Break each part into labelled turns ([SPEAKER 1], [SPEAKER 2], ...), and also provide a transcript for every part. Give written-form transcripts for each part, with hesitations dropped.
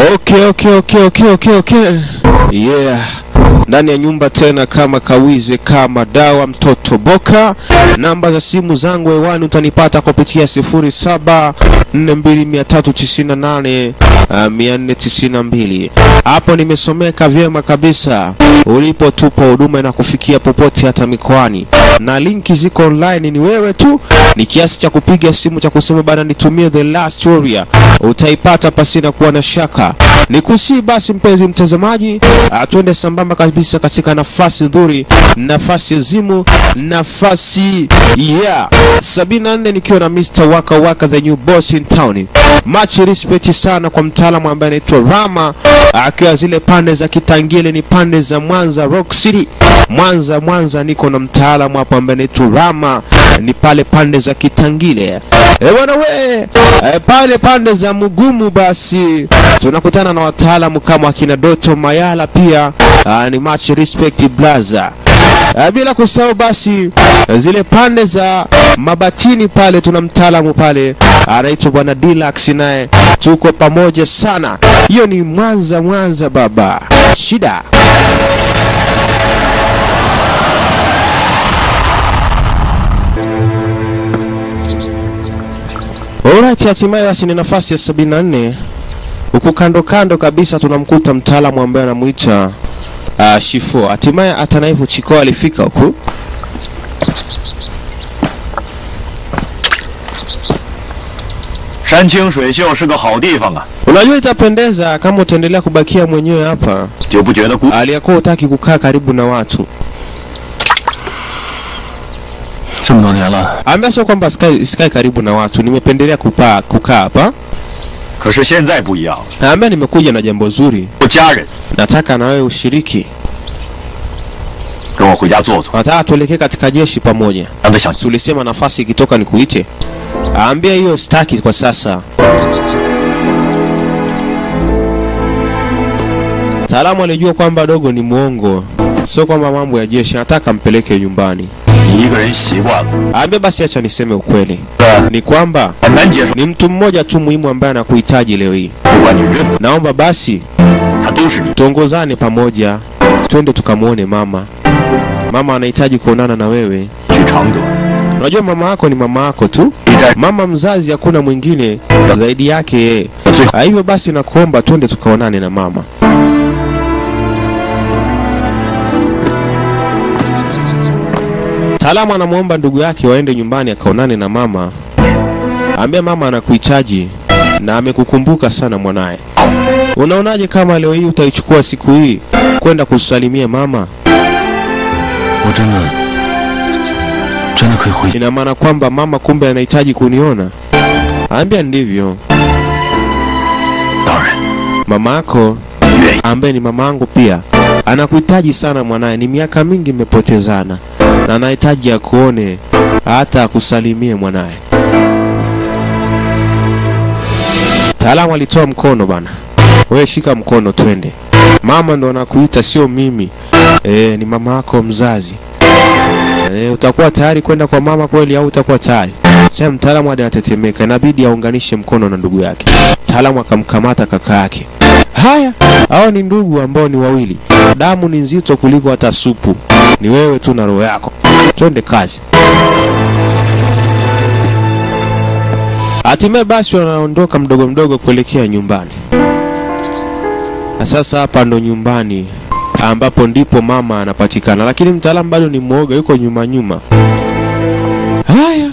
[SPEAKER 1] Okay. Yeah. Ndani ya nyumba tena kama kawize kama dawa mtoto Boka. Namba za simu zangu hewani utanipata kupitia 0742398492. Hapo nimesomeka vyema kabisa. Ulipo tupo huduma na kufikia popote hata mikoani. Na linki ziko online, ni wewe tu ni kiasi cha kupiga simu cha kusema bana nitumie the last warrior. Utaipata pasina kuwa na shaka. Nikusi basi mpenzi mtazamaji, tuende sambamba kabisa katika nafasi nzuri, nafasi zimu, nafasi 74 nikiwa na Mr. Waka the new boss in town. Much respect sana kwa mtaalamu ambaye anaitwa Rama, akiwa zile pande za Kitangile, ni pande za Mwanza Rock City. Mwanza niko na mtaalamu hapo ambaye anaitwa Rama, ni pale pande za Kitangile. Bwana we, pale pande za Mugumu basi tunakutana na wataalamu kama akina Doto Mayala pia, ni much respect blaza. Bila kusahau basi zile pande za Mabatini pale tuna mtaalamu pale anaitwa Bwana Deluxe, naye tuko pamoja sana. Hiyo ni Mwanza baba. Shida. Alright, hatimaye basi ni nafasi ya 74. Huku kando kabisa tunamkuta mtaalamu ambaye anamuita Shifo. Hatimaye atanaifu Chiko alifika huku.
[SPEAKER 2] Shanqing Shuixiu shi ge hao difang a.
[SPEAKER 1] Unajua itapendeza kama utaendelea kubakia mwenyewe hapa. Aliyakuwa hutaki kukaa karibu na watu. Ambia sio kwamba sky karibu na watu, nimependelea kukaa hapa. Ambia nimekuja na jambo zuri. Nataka na wewe ushiriki. Nataka tuelekee katika jeshi pamoja. Ulisema nafasi ikitoka nikuite. Ambia hiyo staki kwa sasa. Taalamu alijua kwamba dogo ni muongo. Sio kwamba mambo ya jeshi, nataka mpeleke nyumbani. Ambia basi acha niseme ukweli. Ni kwamba ni mtu mmoja tu muhimu ambaye anakuhitaji leo hii. Naomba basi tuongozane pamoja, twende tukamuone mama. Mama anahitaji kuonana na wewe. Unajua mama yako ni mama yako tu. Mama mzazi hakuna mwingine zaidi yake yeye. Hivyo basi nakuomba twende tukaonane na mama. Taalamu anamuomba ndugu yake waende nyumbani akaonane na mama. Ambia mama anakuhitaji na amekukumbuka sana mwanae. Unaonaje kama leo hii utaichukua siku hii kwenda kusalimia mama? Ina maana kwamba mama kumbe anahitaji kuniona. Ambia ndivyo. Mama yako ambaye ni mama yangu pia anakuhitaji sana mwanae, ni miaka mingi mmepotezana na anahitaji akuone hata akusalimie mwanae. Taalamu alitoa mkono bana. Wewe shika mkono twende. Mama ndo anakuita sio mimi. Ni mama yako mzazi. Utakuwa tayari kwenda kwa mama kweli au utakuwa tayari? Sasa mtaalamu hadi atetemeka, inabidi aunganishe mkono na ndugu yake. Mtaalamu akamkamata kaka yake. Haya, hao ni ndugu ambao ni wawili. Damu ni nzito kuliko hata supu. Ni wewe tu na roho yako. Twende kazi. Hatimaye basi wanaondoka mdogo kuelekea nyumbani. Na sasa hapa ndo nyumbani ambapo ndipo mama anapatikana, lakini mtaalamu bado ni muoga, yuko nyuma. Haya.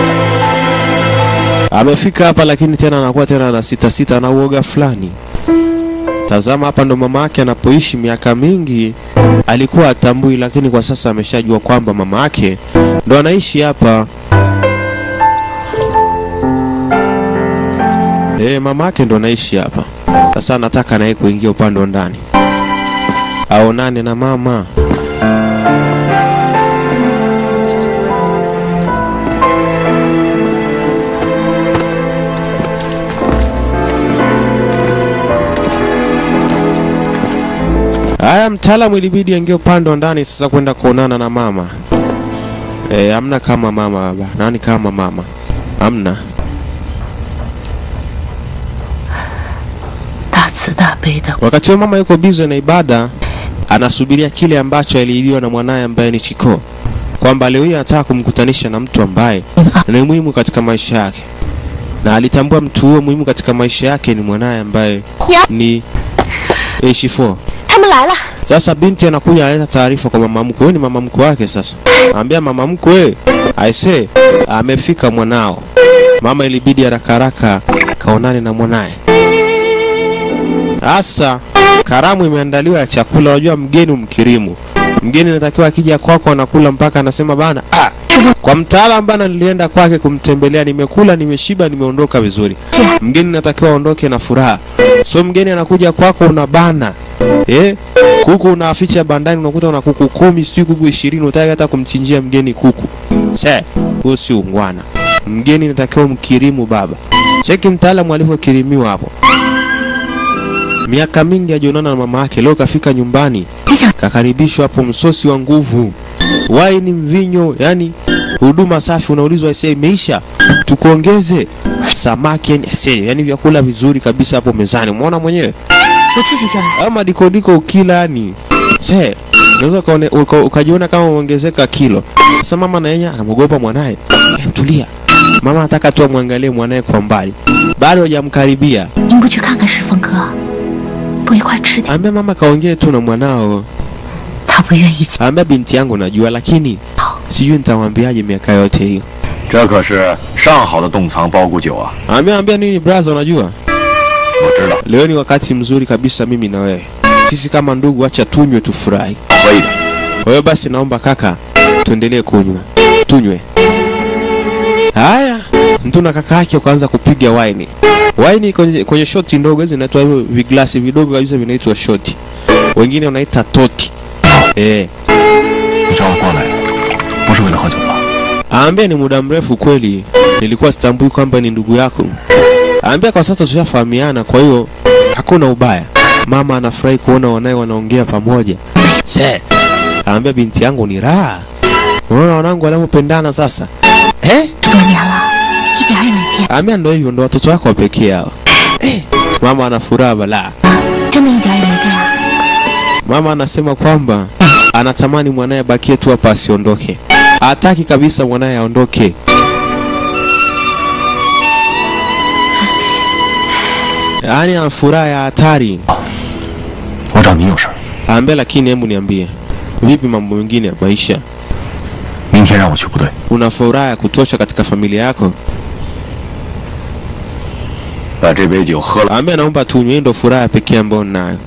[SPEAKER 1] Amefika hapa lakini tena anakuwa tena na sita na uoga fulani. Tazama hapa ndo mama yake anapoishi miaka mingi. Alikuwa atambui, lakini kwa sasa ameshajua kwamba mama yake ndo anaishi hapa. Mama yake ndo anaishi hapa. Sasa nataka naye kuingia upande wa ndani. Aonane na mama. Haya, mtaalamu ilibidi aingie upande wa ndani sasa kwenda kuonana na mama. Hamna kama mama baba. Nani kama mama? Hamna.
[SPEAKER 3] 大慈的杯的。
[SPEAKER 1] Wakati huo mama yuko busy na ibada, anasubiria kile ambacho aliahidiwa na mwanaye ambaye ni Chiko, kwamba leo hii anataka kumkutanisha na mtu ambaye ni muhimu katika maisha yake, na alitambua mtu huo muhimu katika maisha yake ni mwanaye ambaye ni H4.
[SPEAKER 3] 他们来了。
[SPEAKER 1] Sasa binti anakuja analeta taarifa kwa mama mkwe. Huyu ni mama mkwe wake sasa. Anambia mama mkwe, aise, amefika mwanao. Mama ilibidi haraka haraka kaonane na mwanae. Sasa karamu imeandaliwa ya chakula, unajua mgeni umkirimu. Mgeni anatakiwa akija kwako anakula mpaka anasema bana, kwa mtaalamu bana nilienda kwake kumtembelea, nimekula, nimeshiba, nimeondoka vizuri. Mgeni anatakiwa aondoke na furaha. So mgeni anakuja kwako unabana. Kuku unaficha bandani, unakuta una kuku 10, sijui kuku 20, unataka hata kumchinjia mgeni kuku. Huo si ungwana. Mgeni anatakiwa mkirimu baba. Cheki mtaalamu alivyokirimiwa hapo. Miaka mingi hajaonana na mama yake, leo kafika nyumbani. Kakaribishwa hapo, msosi wa nguvu, wine, mvinyo, yani huduma safi. Unaulizwa ise imeisha, tukuongeze samaki, yani vyakula vizuri kabisa hapo mezani. Umeona mwenyewe? Ama dikodiko ukila yani. Unaweza ukajiona kama uongezeka kilo. Sasa mama na yeye anamogopa mwanae. Tulia. Mama anataka tu amwangalie mwanae kwa mbali. Bado hajamkaribia. Ambia mama kaongee tu na mwanao. Ambia binti yangu najua, lakini sijui nitamwambiaje miaka yote hiyo.
[SPEAKER 2] 这可是上好的冻藏包谷酒啊！
[SPEAKER 1] Ambia nini brother, unajua?
[SPEAKER 2] 我知道。
[SPEAKER 1] Leo ni wakati mzuri kabisa mimi na wewe. Sisi kama ndugu acha tunywe tufurahi. Kwa hiyo basi naomba kaka tuendelee kunywa. Tunywe. Haya, mtu na kaka yake kuanza kupiga wine. Wine kwenye shoti ndogo hizo zinaitwa hivyo, viglasi vidogo kabisa vinaitwa shoti. Wengine wanaita toti.
[SPEAKER 2] 你找我过来不是为了喝酒吧？
[SPEAKER 1] Ambia ni muda mrefu kweli nilikuwa sitambui kwamba ni ndugu yako. Ambia kwa sasa tushafahamiana, kwa hiyo hakuna ubaya. Mama anafurahi kuona wanae wanaongea pamoja. Ambia binti yangu ni raha. Unaona wanangu wanapopendana sasa. Ambia ndio hivyo, ndio watoto wako pekee hao. Mama ana furaha bala. Mama anasema kwamba anatamani mwanae bakie tu hapa asiondoke. Hataki kabisa mwanae aondoke. Yaani ana furaha ya hatari.
[SPEAKER 2] 我找你有事。
[SPEAKER 1] Ambia lakini hebu niambie, vipi mambo mengine ya maisha?
[SPEAKER 2] 明天让我去部队。
[SPEAKER 1] Una furaha ya kutosha katika familia yako?
[SPEAKER 2] 把这杯酒喝了。
[SPEAKER 1] Ambia naomba tunywe, ndio furaha pekee ambayo ninayo.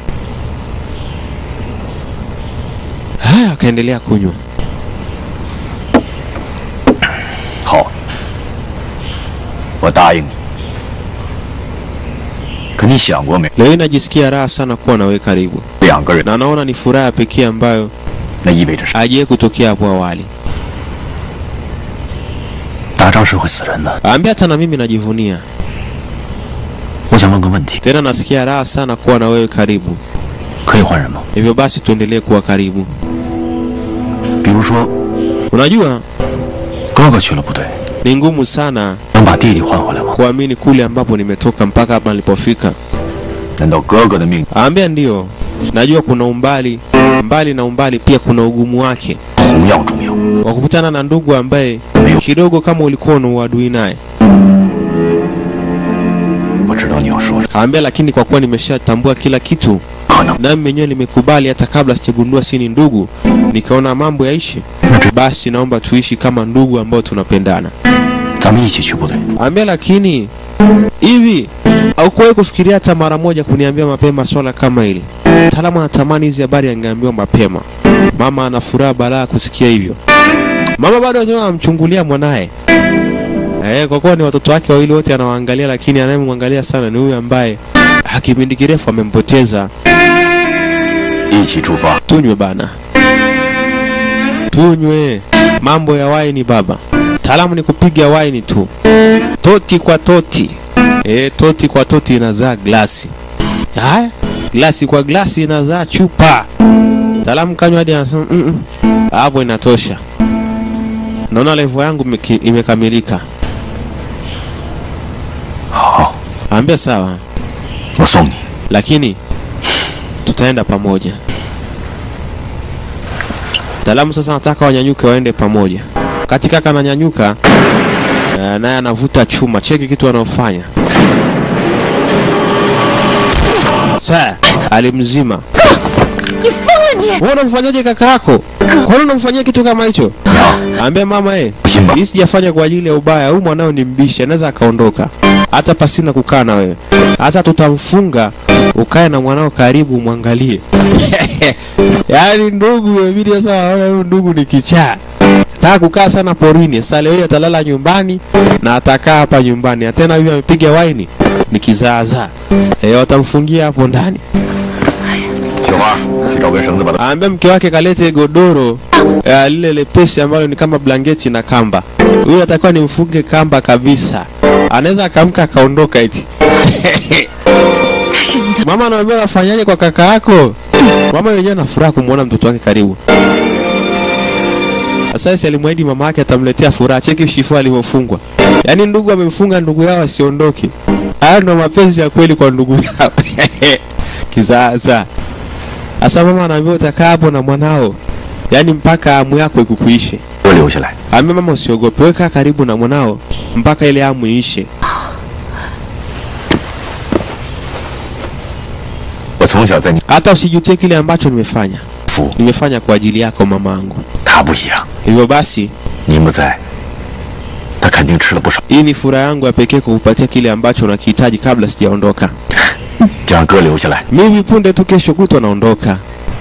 [SPEAKER 1] Haya, akaendelea kunywa.
[SPEAKER 2] 好，我答应你。可你想过没？
[SPEAKER 1] Leo najisikia raha sana kuwa nawe karibu.
[SPEAKER 2] 2个人，
[SPEAKER 1] Na naona ni furaha pekee ambayo
[SPEAKER 2] 那意味着是
[SPEAKER 1] hajawahi kutokea hapo awali.
[SPEAKER 2] 打仗是会死人的。
[SPEAKER 1] Ambia hata na mimi najivunia.
[SPEAKER 2] 我想问个问题，
[SPEAKER 1] Tena nasikia raha sana kuwa na wewe karibu.
[SPEAKER 2] 可以换人吗？
[SPEAKER 1] Hivyo basi tuendelee kuwa karibu.
[SPEAKER 2] 比如说，
[SPEAKER 1] Unajua
[SPEAKER 2] 哥哥去了部队，
[SPEAKER 1] ni ngumu sana
[SPEAKER 2] 能把弟弟换回来吗？
[SPEAKER 1] kuamini kule ambapo nimetoka mpaka hapa nilipofika.
[SPEAKER 2] 难道哥哥的命
[SPEAKER 1] Ambia ndio. Najua kuna umbali, mbali na umbali pia kuna ugumu wake.
[SPEAKER 2] 同样重要？
[SPEAKER 1] Kwa kukutana na ndugu ambaye kidogo kama ulikuwa na uadui naye.
[SPEAKER 2] 我知道你要说什么，
[SPEAKER 1] Ambia lakini kwa kuwa nimeshatambua kila kitu,
[SPEAKER 2] 可能
[SPEAKER 1] na mwenyewe nimekubali hata kabla sijagundua si ni ndugu, nikaona mambo yaishi. Basi naomba tuishi kama ndugu ambao tunapendana.
[SPEAKER 2] 咱们一起去部队。
[SPEAKER 1] Ambia lakini hivi haukuwahi kufikiria hata mara moja kuniambia mapema swala kama hili? Mtaalamu anatamani hizi habari angeambiwa mapema. Mama ana furaha balaa kusikia hivyo. Mama bado anamchungulia mwanae. Kwa kuwa ni watoto wake wawili wote anawaangalia, lakini anayemwangalia sana ni huyu ambaye kipindi kirefu amempoteza.
[SPEAKER 2] 一起出发。
[SPEAKER 1] Tunywe bana. Tunywe. Mambo ya waini baba. Taalamu ni kupiga waini tu. Toti kwa toti. Toti kwa toti inazaa glasi. Haya, glasi kwa glasi inazaa chupa. Taalamu kanywa hadi anasema hapo inatosha. Naona level yangu imekamilika.
[SPEAKER 2] 好，
[SPEAKER 1] Ambia sawa.
[SPEAKER 2] 我送你。
[SPEAKER 1] Lakini tutaenda pamoja. Mtaalamu sasa nataka wanyanyuke waende pamoja. Kati kaka ananyanyuka, naye anavuta chuma. Cheki kitu anaofanya. Sasa alimzima. Wewe unamfanyaje kaka yako? Kwa nini unamfanyia kitu kama hicho? Ambia mama hii sijafanya kwa ajili ya ubaya. Huyu mwanao ni mbishi, anaweza akaondoka hata pasina kukaa na wewe. Sasa tutamfunga ukae na mwanao karibu muangalie. Yaani ndugu imebidi sasa waone huyu ndugu ni kichaa. Nataka kukaa sana porini. Sasa leo atalala nyumbani na atakaa hapa nyumbani. Tena hivi amepiga waini ni kizaazaa. Watamfungia hapo ndani. Aambia mke wake kalete godoro lile lepesi ambalo ni kama blanketi na kamba. Huyu atakuwa ni mfunge kamba kabisa. Anaweza akamka akaondoka eti. Mama anamwambia wafanyaje kwa kaka yako? Mama yeye ana furaha kumuona mtoto wake karibu. Sasa alimwahidi mama yake atamletea furaha. Cheki shifu alivyofungwa. Yaani ndugu amemfunga ndugu yao asiondoke. Hayo ndo mapenzi ya kweli kwa ndugu yao. Kizaza. Asa mama anaambia utakaa hapo na mwanao. Yaani mpaka amu yako ikukuishe. Ambia mama usiogope, weka karibu na mwanao mpaka ile amu iishe. Hata usijutie kile ambacho nimefanya. Nimefanya kwa ajili yako mamangu. Hivyo basi, hii ni furaha yangu ya pekee kukupatia kile ambacho unakihitaji kabla sijaondoka. Mimi punde tu kesho kutwa naondoka.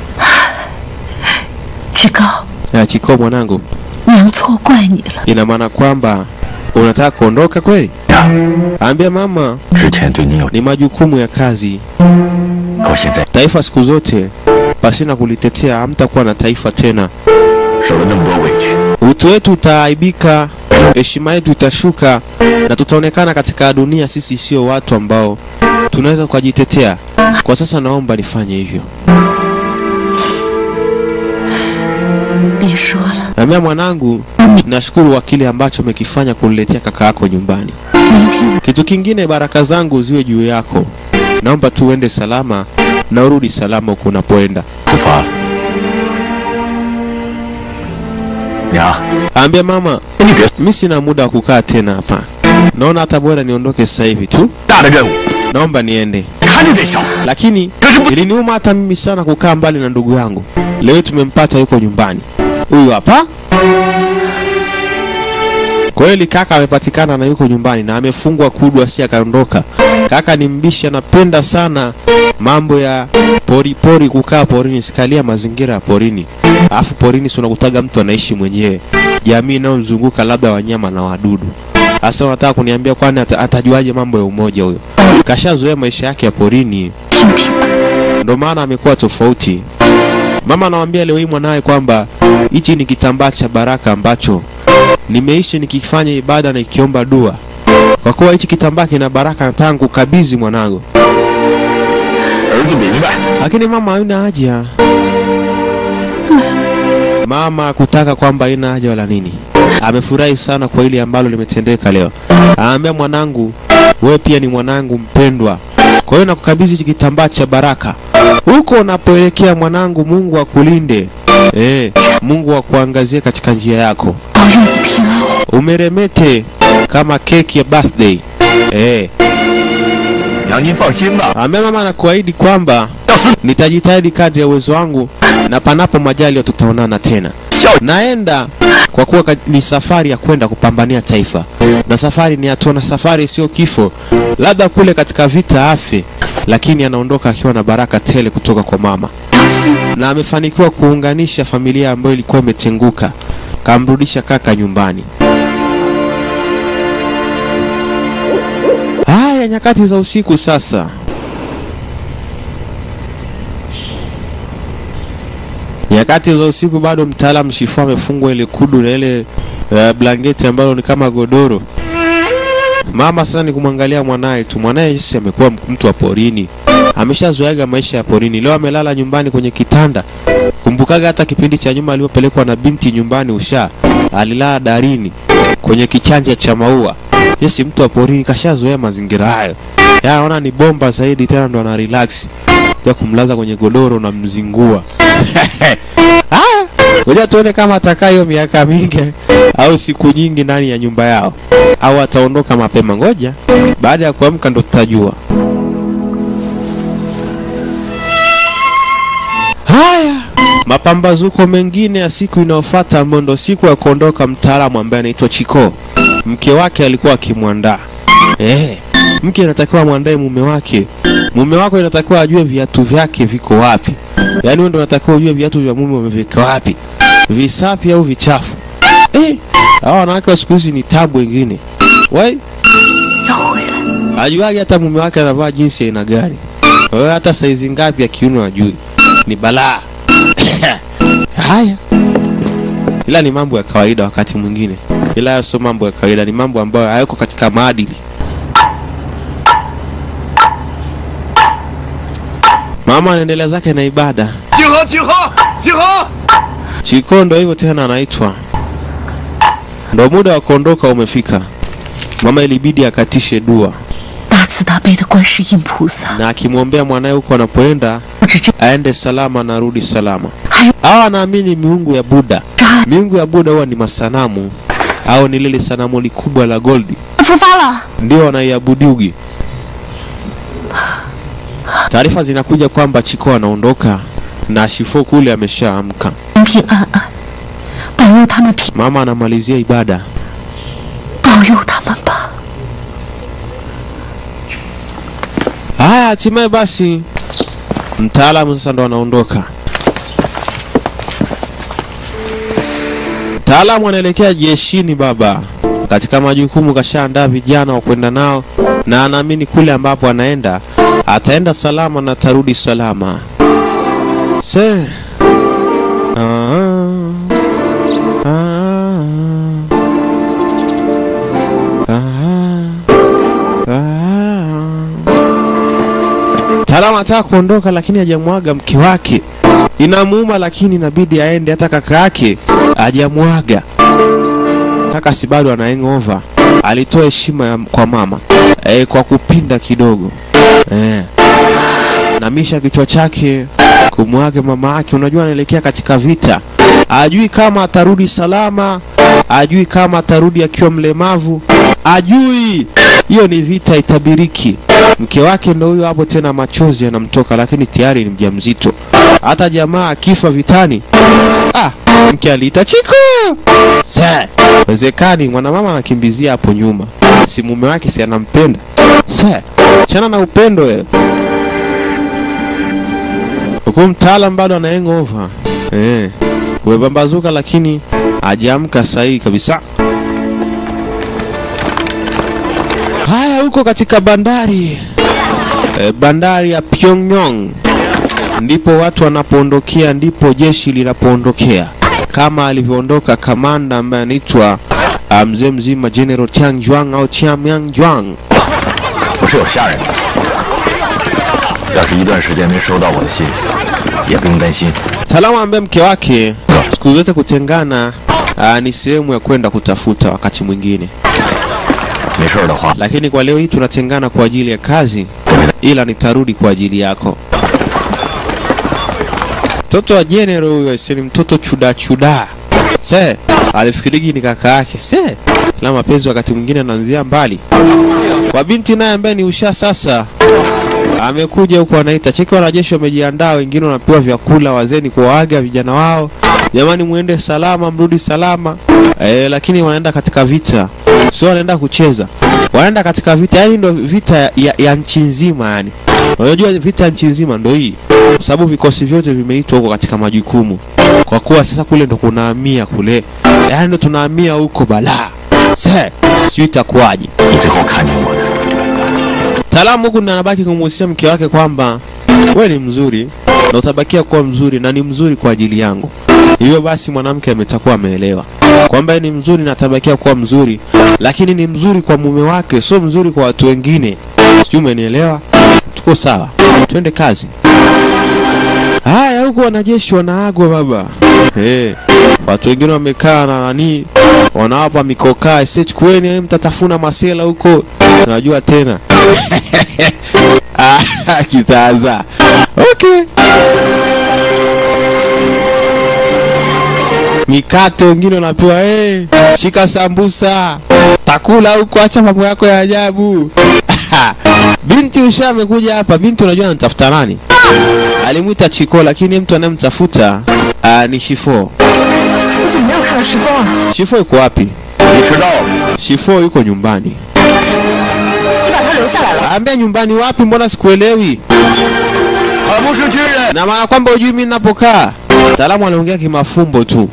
[SPEAKER 1] Chiko mwanangu. Ina maana kwamba unataka kuondoka kweli? Ambia mama, ni majukumu ya kazi. Taifa siku zote pasina kulitetea hamtakuwa na taifa tena. Utu wetu utaaibika, heshima yetu itashuka na tutaonekana katika dunia sisi sio watu ambao tunaweza kujitetea. Kwa sasa naomba nifanye hivyo. Ambia mwanangu, nashukuru kwa kile ambacho umekifanya kuniletea kaka yako nyumbani. Kitu kingine, baraka zangu ziwe juu yako. Naomba tu uende salama na urudi salama huko unapoenda. Ambia mama, mimi sina muda wa kukaa tena hapa. Naona hata bora niondoke sasa hivi tu. Naomba niende. Lakini iliniuma hata mimi sana kukaa mbali na ndugu yangu. Leo tumempata yuko nyumbani. Huyu hapa. Kweli kaka amepatikana na yuko nyumbani na amefungwa kudu asi akaondoka. Kaka ni mbishi, anapenda sana mambo ya pori kukaa porini, sikalia mazingira ya porini. Alafu porini si unakutaga mtu anaishi mwenyewe. Jamii inayomzunguka labda wanyama na wadudu. Sasa unataka kuniambia kwani atajuaje mambo ya umoja huyo? Kashazoea maisha yake ya porini. Ndio maana amekuwa tofauti. Mama anawaambia leo hii mwanae kwamba hichi ni kitambaa cha baraka ambacho nimeishi nikifanya ibada na ikiomba dua. Kwa kuwa hichi kitambaa kina baraka na tangu kabidhi mwanangu. Lakini mama haina haja. Mama kutaka kwamba haina haja wala nini. Amefurahi sana kwa ile ambalo limetendeka leo. Anaambia mwanangu, wewe pia ni mwanangu mpendwa. Kwa hiyo nakukabidhi hichi kitambaa cha baraka. Huko unapoelekea mwanangu, Mungu akulinde. Mungu akuangazie katika njia yako. Umeremete kama keki ya birthday. Mama anakuahidi kwamba nitajitahidi kadri ya uwezo wangu na panapo majali tutaonana tena. Naenda kwa kuwa ni safari ya kwenda kupambania taifa. Na safari ni hatua, na safari sio kifo. Labda kule katika vita afe, lakini anaondoka akiwa na baraka tele kutoka kwa mama. Na amefanikiwa kuunganisha familia ambayo ilikuwa imetenguka. Kamrudisha kaka nyumbani. Haya nyakati za usiku sasa. Nyakati za usiku bado mtaalamu Shifu amefungwa ile kudu na ile blanketi ambalo ni kama godoro. Mama sasa ni kumwangalia mwanae tu. Mwanae sisi amekuwa mtu wa porini. Ameshazoea maisha ya porini. Leo amelala nyumbani kwenye kitanda. Kumbukaga hata kipindi cha nyuma alipopelekwa na binti nyumbani alilala darini kwenye kichanja cha maua. Yesi mtu wa porini kashazoea mazingira hayo. Yaona ni bomba zaidi, tena ndo ana relax. unakuja kumlaza kwenye godoro na mzingua. Ngoja tuone kama atakaa hiyo miaka mingi au siku nyingi ndani ya nyumba yao, au ataondoka mapema. Ngoja baada ya kuamka ndo tutajua. Haya, mapambazuko mengine ya siku inayofuata, ambayo ndo siku ya kuondoka mtaalamu ambaye anaitwa Chiko. Mke wake alikuwa akimwandaa. Mke anatakiwa muandae mume wake. Mume wako inatakiwa ajue viatu vyake viko wapi. Yaani wewe ndo unatakiwa ujue viatu vya mume umevika wapi. Visafi au vichafu. Hao wanawake siku hizi ni tabu wengine. Wai? Ajuaje hata mume wake anavaa jinsi aina gani. Wewe hata saizi ngapi ya kiuno ajui. Ni balaa. Haya. Ila ni mambo ya kawaida wakati mwingine. Ila sio mambo ya kawaida, ni mambo ambayo hayako katika maadili. Mama anaendelea zake na ibada. Chiko ndo hivyo tena anaitwa. Ndo muda wa kuondoka umefika. Mama ilibidi akatishe dua. Na akimwombea mwanae huko anapoenda aende salama na rudi salama. Hawa anaamini miungu ya Buddha. Miungu ya Buddha huwa ni masanamu au ni lile sanamu likubwa la goldi. Ndio wanaiabudugi. Taarifa zinakuja kwamba Chiko anaondoka na Shifo kule ameshaamka. Mama anamalizia ibada. Haya, hatimaye basi mtaalamu sasa ndo anaondoka. Mtaalamu anaelekea jeshini baba. Katika majukumu kashaandaa vijana wa kwenda nao, na anaamini kule ambapo anaenda ataenda salama na tarudi salama. Mtaalamu anataka kuondoka lakini hajamwaga mke wake. Inamuuma lakini inabidi aende, hata kaka yake hajamwaga. Kaka si bado ana hangover. Alitoa heshima kwa mama kwa kupinda kidogo. Namisha kichwa chake kumwaga mama yake. Unajua anaelekea katika vita. Ajui kama atarudi salama, ajui kama atarudi akiwa mlemavu, ajui. Hiyo ni vita itabiriki. Mke wake ndo huyo hapo tena, machozi yanamtoka lakini tayari ni mjamzito. Hata jamaa akifa vitani, mke aliita Chiko. Wezekani mwanamama anakimbizia hapo nyuma. Si mume wake si anampenda. Chana na upendo wewe. Huko mtaalamu bado ana hangover. Umepambazuka lakini hajaamka sahihi kabisa. Haya, huko katika bandari. Bandari ya Pyongyang. Ndipo watu wanapoondokea, ndipo jeshi linapoondokea. Kama alivyoondoka kamanda ambaye anaitwa mzee mzima General Tiang Juang au Chiang Juang.
[SPEAKER 2] 我是有下人的，要是一段时间没收到我的信，也不用担心。
[SPEAKER 1] Salama ambaye mke wake siku zote kutengana ni sehemu ya kwenda kutafuta wakati mwingine. Lakini kwa leo hii tunatengana kwa ajili ya kazi, ila nitarudi kwa ajili yako. Mtoto wa General huyo ni mtoto chuda. Alifikirigi ni kaka yake. La mapenzi wakati mwingine anaanzia mbali. Kwa binti naye ambaye ni usha sasa amekuja huko, anaita cheki wanajeshi wamejiandaa, wengine wanapewa vyakula, wazeni kuwaaga vijana wao. Jamani muende salama, mrudi salama. Lakini wanaenda katika vita. Sio wanaenda kucheza. Wanaenda katika vita, yani ndio vita ya nchi nzima yani. Unajua vita ya nchi nzima ndio hii. Kwa sababu vikosi vyote vimeitwa huko katika majukumu. Kwa kuwa sasa kule ndo kunahamia kule. Yani ndo tunahamia huko balaa. Sio itakuwaje? Talamu huku anabaki kumuhusia mke wake kwamba wewe ni mzuri na utabakia kuwa mzuri na ni mzuri kwa ajili yangu. Hivyo basi mwanamke ametakuwa ameelewa kwamba ni mzuri na atabakia kuwa mzuri, lakini ni mzuri kwa mume wake, sio mzuri kwa watu wengine. Sio, umenielewa? Tuko sawa. Twende kazi. Haya, huko wanajeshi wanaagwa baba. Watu wengine wamekaa na nani? Wanawapa mikokaa, chukueni mtatafuna masela huko. Najua tena. Kizaza. Okay. Mikate wengine wanapewa shika sambusa. Takula huko, acha mambo yako ya ajabu. Binti Usha amekuja hapa. Binti unajua anatafuta nani? Alimuita Chiko lakini mtu anayemtafuta ni Shifo. Shifo yuko wapi? Shifo yuko nyumbani. Ambia nyumbani wapi, mbona sikuelewi? Na maana kwamba hujui mimi ninapokaa. Mtaalamu anaongea kimafumbo tu.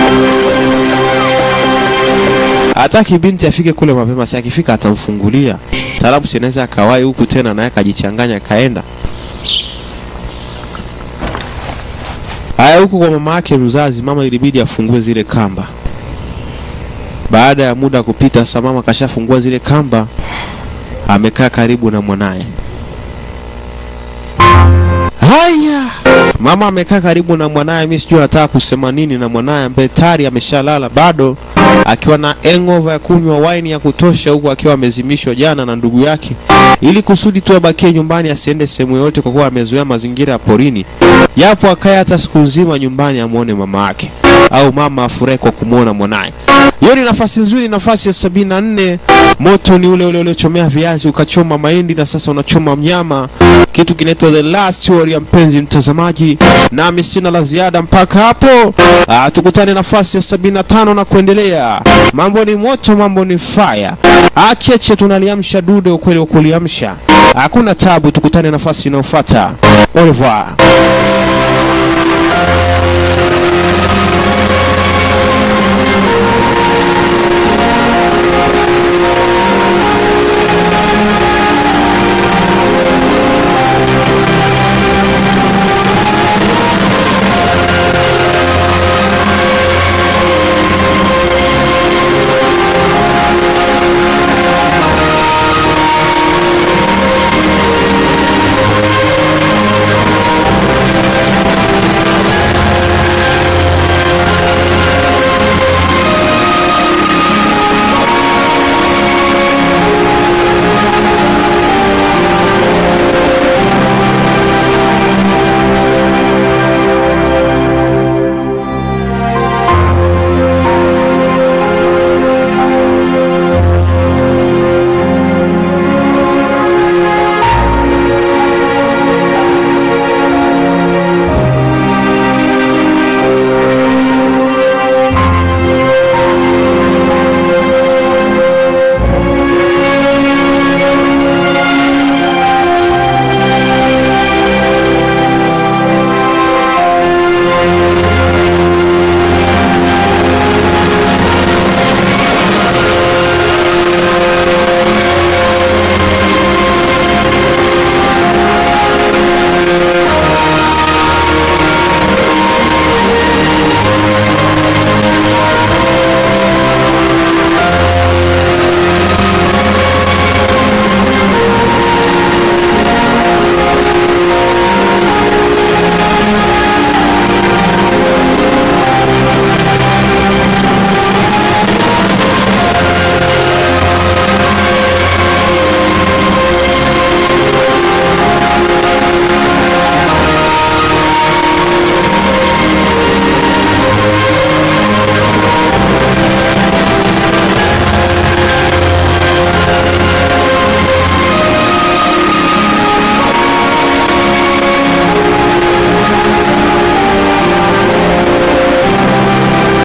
[SPEAKER 1] Hataki binti afike kule mapema, si akifika atamfungulia. Mtaalamu si anaweza akawai huku tena naye akajichanganya kaenda. Haya, huku kwa mama yake mzazi, mama ilibidi afungue zile kamba. Baada ya muda kupita, sasa mama kashafungua zile kamba. Amekaa karibu na mwanae. Haya, mama amekaa karibu na mwanae. Mimi sijui anataka kusema nini na mwanae ambaye tayari ameshalala bado akiwa na hangover ya kunywa wine ya kutosha, huku akiwa amezimishwa jana na ndugu yake, ili kusudi tu abakie nyumbani asiende sehemu yote kwa kuwa amezoea mazingira ya porini. Japo akae hata siku nzima nyumbani amuone mama yake au mama afurahi kwa kumuona mwanae. Hiyo ni nafasi nzuri, nafasi ya 74. Moto ni ule uliochomea viazi ukachoma mahindi na sasa unachoma mnyama. Kitu kinaitwa The Last Story ya mpenzi mtazamaji. Nami sina la ziada mpaka hapo. Tukutane nafasi ya 75 na kuendelea. Mambo ni moto, mambo ni fire. Acheche tunaliamsha dude, ukweli wa kuliamsha. Hakuna tabu, tukutane nafasi inayofuata. Au revoir.